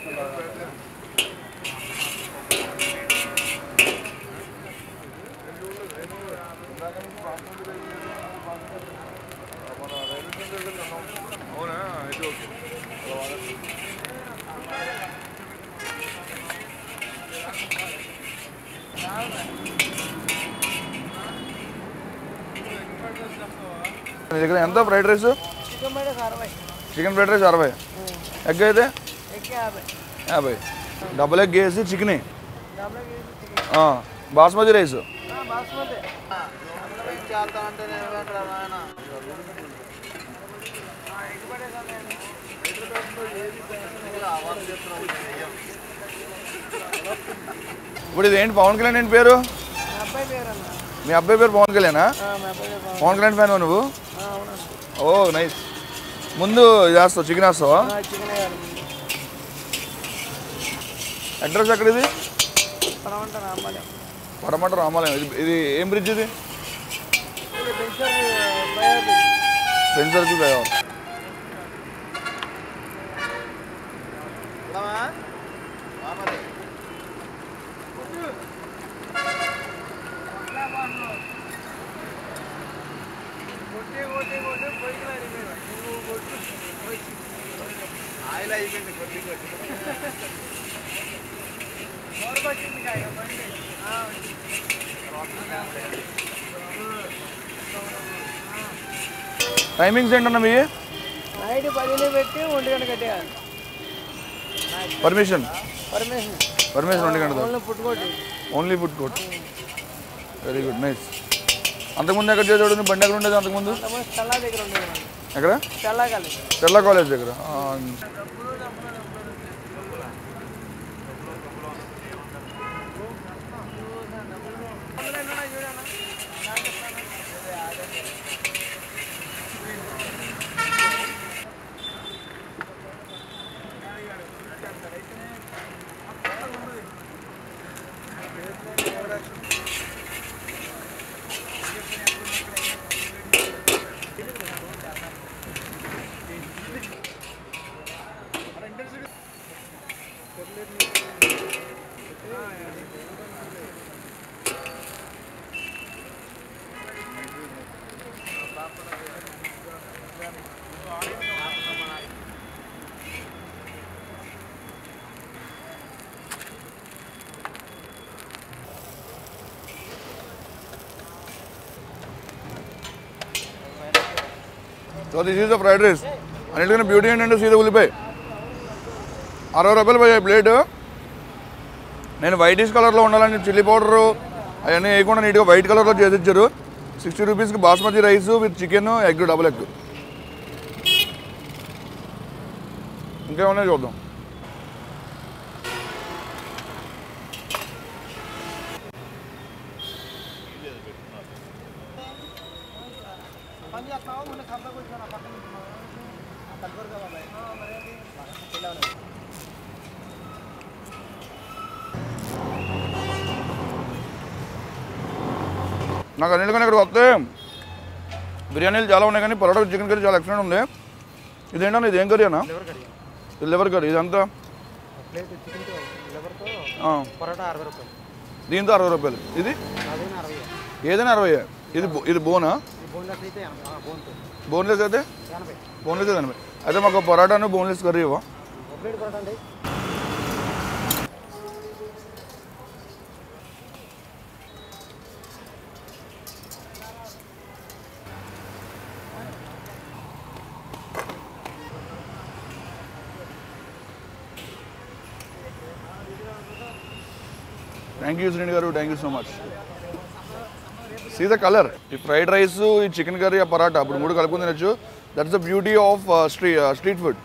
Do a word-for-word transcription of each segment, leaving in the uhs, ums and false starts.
అవునా అయితే ఓకే మీ దగ్గర ఎంత fried rice? Chicken fried rice అరవై, ఎగ్ అయితే యాభై. డబుల్ ఎగ్ వేసి చికెన్, బాస్మతి రైస్. ఇప్పుడు ఇది ఏంటి పవన్ కళ్యాణ్ ఏంటి పేరు? మీ అబ్బాయి పేరు పవన్ కళ్యాణా? పవన్ కళ్యాణ్ ఫ్యాన్ నువ్వు? Oh nice. ముందు చేస్తావు చికెన్ వేస్తావా? అడ్రస్ ఎక్కడ ఇది? పడమట రామాలయం. ఇది ఇది ఏం బ్రిడ్జ్ ఇది? Friend circle flyover. టైమింగ్స్ ఏంటన్నా మీ? నైట్ పదిని పెట్టి ఒంటి గంట కట్టేయాలి. పర్మిషన్ పర్మిషన్ పర్మిషన్ ఒంటి గంట. Only food court. Only food court. Very good, nice. అంతకుముందు ఎక్కడ చేసేవాడు? బండి ఎక్కడ ఉండేది అంతకుముందు? చల్లా దగ్గర ఉండేది. ఎక్కడ? చల్లా కాలేజ్. చల్లా కాలేజ్ దగ్గర. So this is the fried rice. అన్నిటికన్నా బ్యూటీ ఏంటంటే సీదా ఉల్లిపాయ అరవై రూపాయలు పోయాయి ప్లేట్. నేను వైటిష్ కలర్లో ఉండాలని చిల్లీ పౌడరు అవన్నీ వేయకుండా నీట్గా వైట్ కలర్లో చేసి ఇచ్చారు. సిక్స్టీ రూపీస్కి basmati rice with chicken, egg, double egg. ఇంకేమన్నా చూద్దాం. నాకు అన్నిటికన్నా ఇక్కడికి వస్తే బిర్యానీలు చాలా ఉన్నాయి కానీ పరోటా చికెన్ కర్రీ చాలా ఎక్సలెంట్ ఉంది. ఇదేంటన్నా? ఇది ఏం కర్రీ అన్నా? ఇది లివర్ కర్రీ. ఇదంతా దీంతో అరవై రూపాయలు. ఇది ఏదైనా అరవై. ఇది ఇది బోనా? బోన్లెస్ అయితే బోన్లెస్ అయితే ఎనభై. అయితే మాకు పరోటాను బోన్లెస్ కర్రీ ఇవ్వ. Thank you Srini garu, thank you so much. See the colour. ఈ ఫ్రైడ్ రైస్, ఈ చికెన్ కర్రీ, ఆ పరాటా ఇప్పుడు మూడు కలుపుకొని తినచ్చు. That's the beauty of stree street food.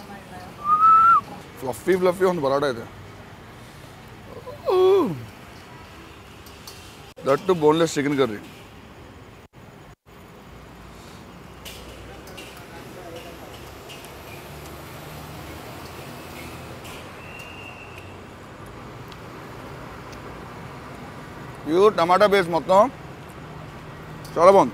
Fluffy fluffy ఉంది పరాటా అయితే. That too boneless chicken curry. Pure tomato base మొత్తం చాలా బాగుంది.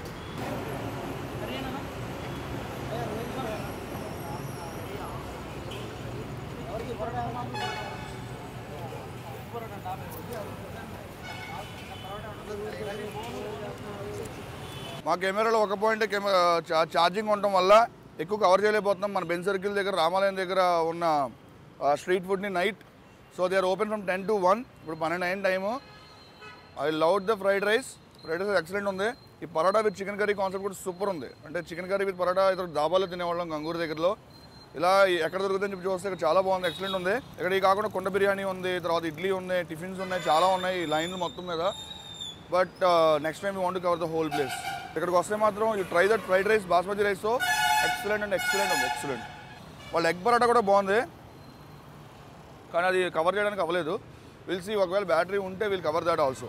మా కెమెరాలో ఒక పాయింట్ కెమెరా ఛార్జింగ్ ఉండటం వల్ల ఎక్కువ కవర్ చేయలేకపోతున్నాం. మన బెన్ సర్కిల్ దగ్గర రామాలయం దగ్గర ఉన్న స్ట్రీట్ ఫుడ్ని night. So they are open from ten to one. ఇప్పుడు పన్నెండు అయిన time. I love the fried rice. Fried rice excellent ఉంది. ఈ parotta with chicken curry concept కూడా సూపర్ ఉంది. అంటే చికెన్ కర్రీ విత్ పరోటా ఇతర దాబాలో తినేవాళ్ళం గంగూరు దగ్గరలో. ఇలా ఎక్కడ దొరుకుతుందని చెప్పి చూస్తే ఇక్కడ చాలా బాగుంది, ఎక్సలెంట్ ఉంది. ఇక్కడ ఈ కాకుండా కుండ బిర్యానీ ఉంది, తర్వాత ఇడ్లీ ఉంది, టిఫిన్స్ ఉన్నాయి, చాలా ఉన్నాయి ఈ లైన్ మొత్తం మీద. But next time you want to cover the whole place. ఇక్కడికి వస్తే మాత్రం you try that fried rice, basmati rice excellent and excellent ఉంది, ఎక్సలెంట్. వాళ్ళ ఎగ్ పరోటా కూడా బాగుంది, కానీ అది కవర్ చేయడానికి అవ్వలేదు. విల్ సీ, ఒకవేళ బ్యాటరీ ఉంటే will cover that also.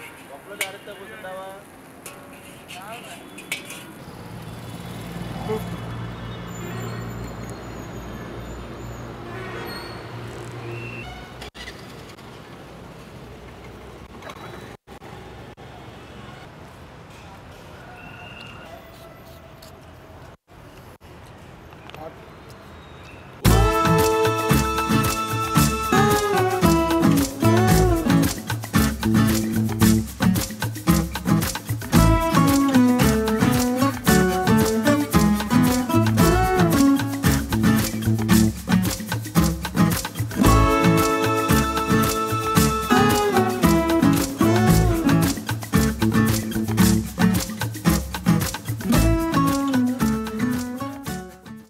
Boop.